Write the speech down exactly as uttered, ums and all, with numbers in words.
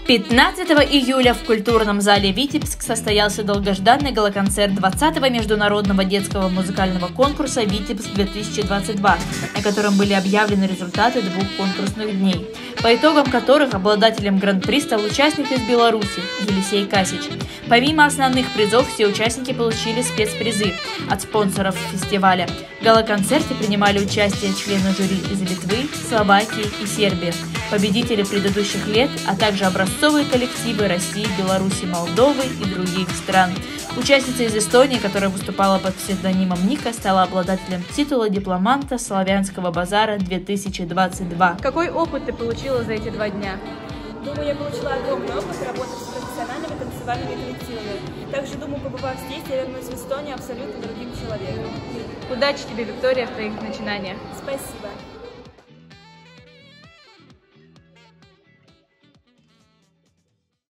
пятнадцатого июля в культурном зале «Витебск» состоялся долгожданный гала-концерт двадцатого международного детского музыкального конкурса «Витебск-две тысячи двадцать два», на котором были объявлены результаты двух конкурсных дней, по итогам которых обладателем гран-при стал участник из Беларуси Елисей Касич. Помимо основных призов, все участники получили спецпризы от спонсоров фестиваля. В гала-концерте принимали участие члены жюри из Литвы, Словакии и Сербии, победители предыдущих лет, а также образцовые коллективы России, Беларуси, Молдовы и других стран. Участница из Эстонии, которая выступала под псевдонимом Ника, стала обладателем титула дипломанта Славянского базара две тысячи двадцать два. Какой опыт ты получила за эти два дня? Думаю, я получила огромный опыт, работав с профессиональными танцевальными коллективами. Также, думаю, побывав здесь, я вернусь в Эстонию абсолютно другим человеком. Удачи тебе, Виктория, в твоих начинаниях. Спасибо.